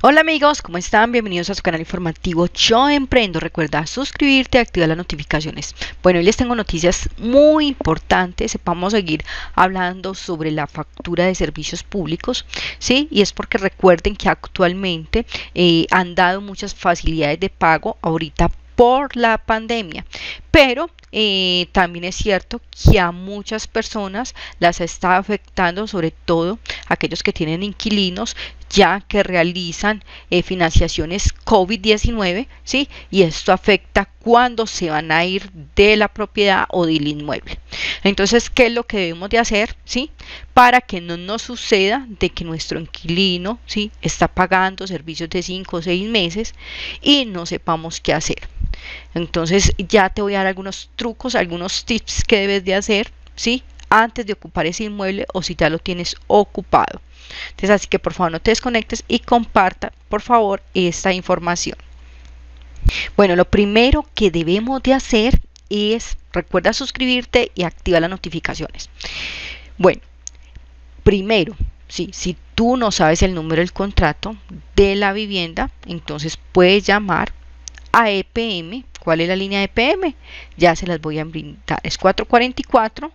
Hola amigos, ¿cómo están? Bienvenidos a su canal informativo Yo Emprendo. Recuerda suscribirte y activar las notificaciones. Bueno, hoy les tengo noticias muy importantes. Vamos a seguir hablando sobre la factura de servicios públicos, ¿sí? Y es porque recuerden que actualmente han dado muchas facilidades de pago ahorita por la pandemia, pero también es cierto que a muchas personas las está afectando, sobre todo aquellos que tienen inquilinos, ya que realizan financiaciones COVID-19, ¿sí? Y esto afecta cuando se van a ir de la propiedad o del inmueble. Entonces, ¿qué es lo que debemos de hacer, ¿sí? Para que no nos suceda de que nuestro inquilino, ¿sí?, está pagando servicios de 5 o 6 meses y no sepamos qué hacer. Entonces, ya te voy a dar algunos trucos, algunos tips que debes de hacer, ¿sí?, antes de ocupar ese inmueble o si ya lo tienes ocupado. Entonces, así que por favor no te desconectes y comparta por favor esta información. Bueno, lo primero que debemos de hacer es, recuerda suscribirte y activar las notificaciones. Bueno, primero, sí, si tú no sabes el número del contrato de la vivienda, entonces puedes llamar a EPM. ¿Cuál es la línea de EPM? Ya se las voy a brindar. Es 444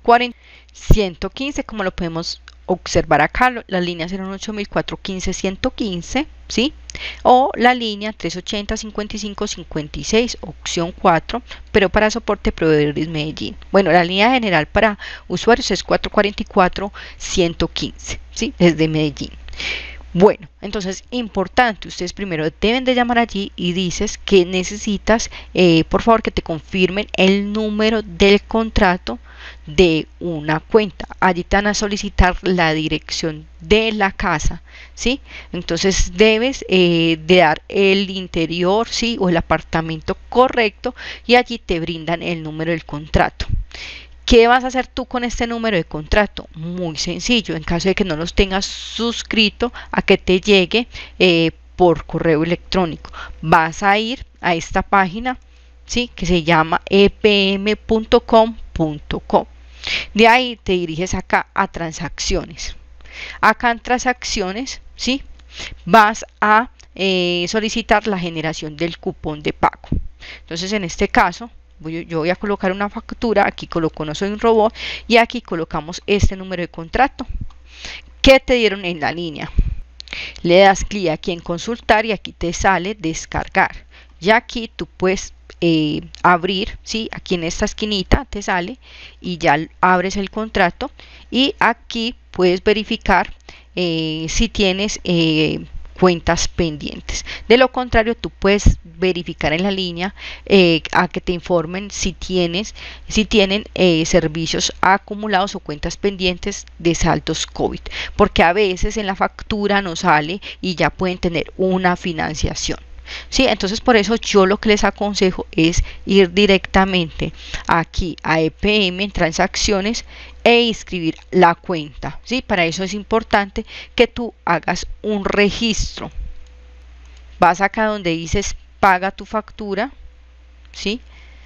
115, como lo podemos observar acá. Las líneas eran 8415-115, ¿sí? O la línea 380-55-56, opción 4, pero para soporte proveedores Medellín. Bueno, la línea general para usuarios es 444-115, ¿sí? Desde Medellín. Bueno, entonces importante, ustedes primero deben de llamar allí y dices que necesitas, por favor, que te confirmen el número del contrato de una cuenta. Allí te van a solicitar la dirección de la casa, ¿sí? Entonces debes de dar el interior, ¿sí?, o el apartamento correcto, y allí te brindan el número del contrato. ¿Qué vas a hacer tú con este número de contrato? Muy sencillo, en caso de que no los tengas suscrito a que te llegue por correo electrónico. Vas a ir a esta página, ¿sí?, que se llama epm.com.co. De ahí te diriges acá a transacciones. Acá en transacciones, ¿sí?, vas a solicitar la generación del cupón de pago. Entonces, en este caso, yo voy a colocar una factura, aquí coloco No Soy un Robot y aquí colocamos este número de contrato que te dieron en la línea. Le das clic aquí en consultar y aquí te sale descargar. Ya aquí tú puedes abrir, ¿sí?, aquí en esta esquinita te sale y ya abres el contrato y aquí puedes verificar si tienes cuentas pendientes. De lo contrario, tú puedes verificar en la línea a que te informen si tienen servicios acumulados o cuentas pendientes de saldos COVID, porque a veces en la factura no sale y ya pueden tener una financiación. Sí, entonces por eso yo lo que les aconsejo es ir directamente aquí a EPM en transacciones e inscribir la cuenta, ¿sí? Para eso es importante que tú hagas un registro. Vas acá donde dices paga tu factura, ¿sí?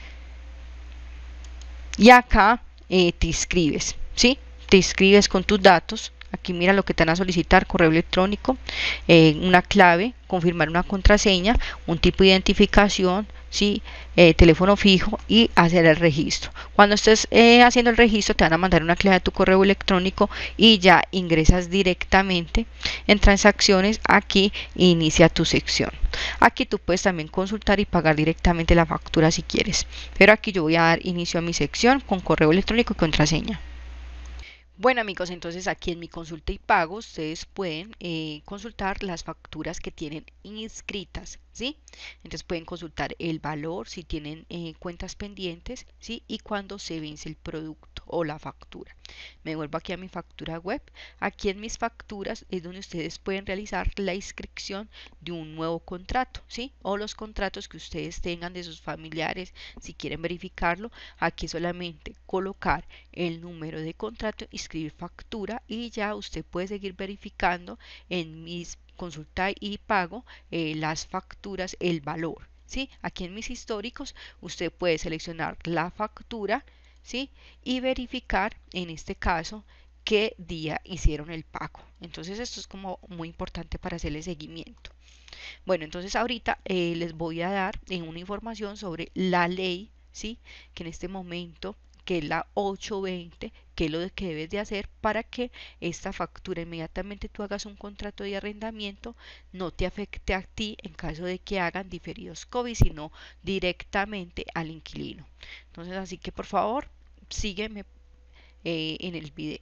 Y acá te inscribes, ¿sí? Te inscribes con tus datos. Aquí mira lo que te van a solicitar: correo electrónico, una clave, confirmar una contraseña, un tipo de identificación, ¿sí?, teléfono fijo, y hacer el registro. Cuando estés haciendo el registro te van a mandar una clave a tu correo electrónico y ya ingresas directamente en transacciones. Aquí inicia tu sección. Aquí tú puedes también consultar y pagar directamente la factura si quieres, pero aquí yo voy a dar inicio a mi sección con correo electrónico y contraseña. Bueno amigos, entonces aquí en mi consulta y pago ustedes pueden consultar las facturas que tienen inscritas, ¿sí? Entonces pueden consultar el valor, si tienen cuentas pendientes, ¿sí?, y cuándo se vence el producto o la factura. Me vuelvo aquí a mi factura web. Aquí en mis facturas es donde ustedes pueden realizar la inscripción de un nuevo contrato, ¿sí?, o los contratos que ustedes tengan de sus familiares. Si quieren verificarlo, aquí solamente colocar el número de contrato, escribir factura y ya usted puede seguir verificando en mis consulta y pago las facturas, el valor, ¿sí? Aquí en mis históricos usted puede seleccionar la factura, ¿sí?, y verificar en este caso qué día hicieron el pago. Entonces esto es como muy importante para hacerle seguimiento. Bueno, entonces ahorita les voy a dar una información sobre la ley, ¿sí? Que en este momento, que es la 820, que es lo que debes de hacer para que esta factura, inmediatamente tú hagas un contrato de arrendamiento, no te afecte a ti en caso de que hagan diferidos COVID, sino directamente al inquilino. Entonces, así que por favor, sígueme en el video.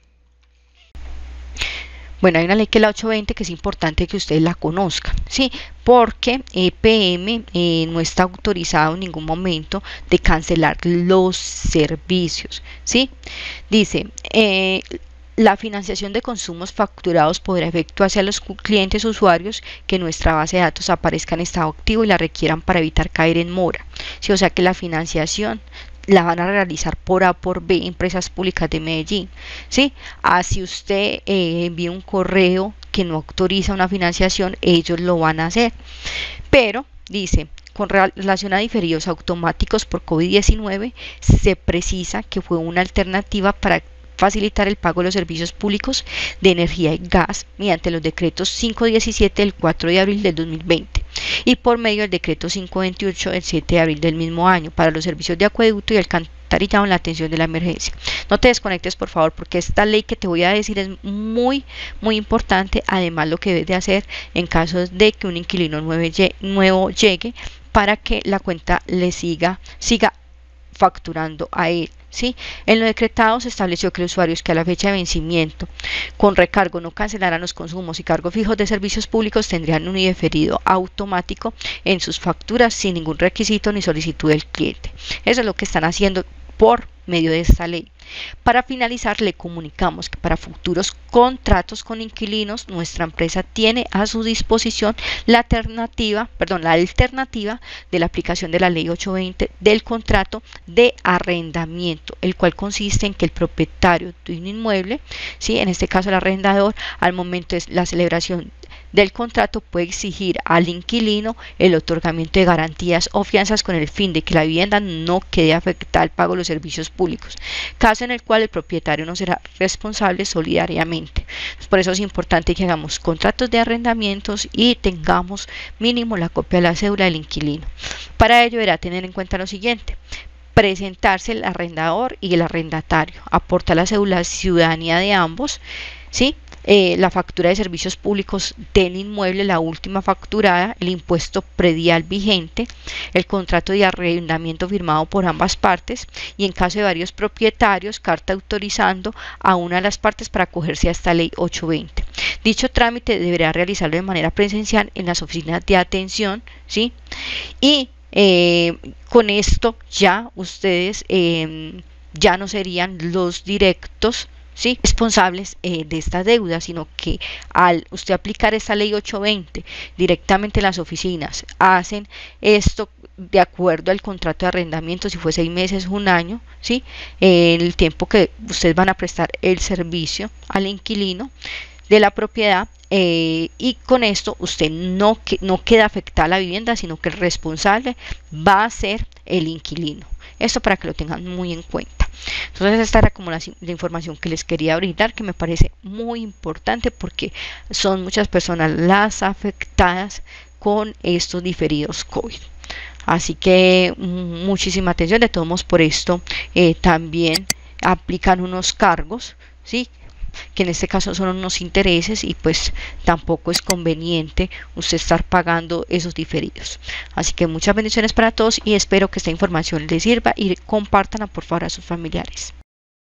Bueno, hay una ley que es la 820 que es importante que ustedes la conozcan, ¿sí? Porque EPM no está autorizado en ningún momento de cancelar los servicios, ¿sí? Dice, la financiación de consumos facturados podrá efectuarse a los clientes usuarios que en nuestra base de datos aparezca en estado activo y la requieran para evitar caer en mora, ¿sí? O sea que la financiación la van a realizar por A por B, Empresas Públicas de Medellín, ¿sí? Así usted envía un correo que no autoriza una financiación, ellos lo van a hacer. Pero, dice, con relación a diferidos automáticos por COVID-19, se precisa que fue una alternativa para facilitar el pago de los servicios públicos de energía y gas mediante los decretos 517 del 4 de abril del 2020 y por medio del decreto 528 del 7 de abril del mismo año para los servicios de acueducto y alcantarillado en la atención de la emergencia. No te desconectes, por favor, porque esta ley que te voy a decir es muy importante. Además, lo que debes de hacer en caso de que un inquilino nuevo llegue, para que la cuenta le siga facturando a él, ¿sí? En lo decretado se estableció que los usuarios que a la fecha de vencimiento con recargo no cancelaran los consumos y cargos fijos de servicios públicos tendrían un diferido automático en sus facturas sin ningún requisito ni solicitud del cliente. Eso es lo que están haciendo por medio de esta ley. Para finalizar, le comunicamos que para futuros contratos con inquilinos, nuestra empresa tiene a su disposición la alternativa de la aplicación de la ley 820 del contrato de arrendamiento, el cual consiste en que el propietario de un inmueble, ¿sí? En este caso el arrendador, al momento de la celebración del contrato puede exigir al inquilino el otorgamiento de garantías o fianzas con el fin de que la vivienda no quede afectada al pago de los servicios públicos, caso en el cual el propietario no será responsable solidariamente. Por eso es importante que hagamos contratos de arrendamientos y tengamos mínimo la copia de la cédula del inquilino. Para ello deberá tener en cuenta lo siguiente: presentarse el arrendador y el arrendatario, aportar la cédula de ciudadanía de ambos, ¿sí? La factura de servicios públicos del inmueble, la última facturada, el impuesto predial vigente, el contrato de arrendamiento firmado por ambas partes y, en caso de varios propietarios, carta autorizando a una de las partes para acogerse a esta ley 820. Dicho trámite deberá realizarlo de manera presencial en las oficinas de atención, ¿sí? Y con esto ya ustedes ya no serían los directos, ¿sí?, responsables de esta deuda, sino que al usted aplicar esta ley 820 directamente en las oficinas, hacen esto de acuerdo al contrato de arrendamiento, si fue 6 meses, un año, ¿sí?, el tiempo que ustedes van a prestar el servicio al inquilino de la propiedad, y con esto usted no queda afectada la vivienda, sino que el responsable va a ser el inquilino. Esto para que lo tengan muy en cuenta. Entonces esta era como la información que les quería brindar, que me parece muy importante porque son muchas personas las afectadas con estos diferidos COVID. Así que muchísima atención. De todos modos, por esto también aplican unos cargos, ¿sí?, que en este caso son unos intereses, y pues tampoco es conveniente usted estar pagando esos diferidos. Así que muchas bendiciones para todos y espero que esta información les sirva y compártanla por favor a sus familiares.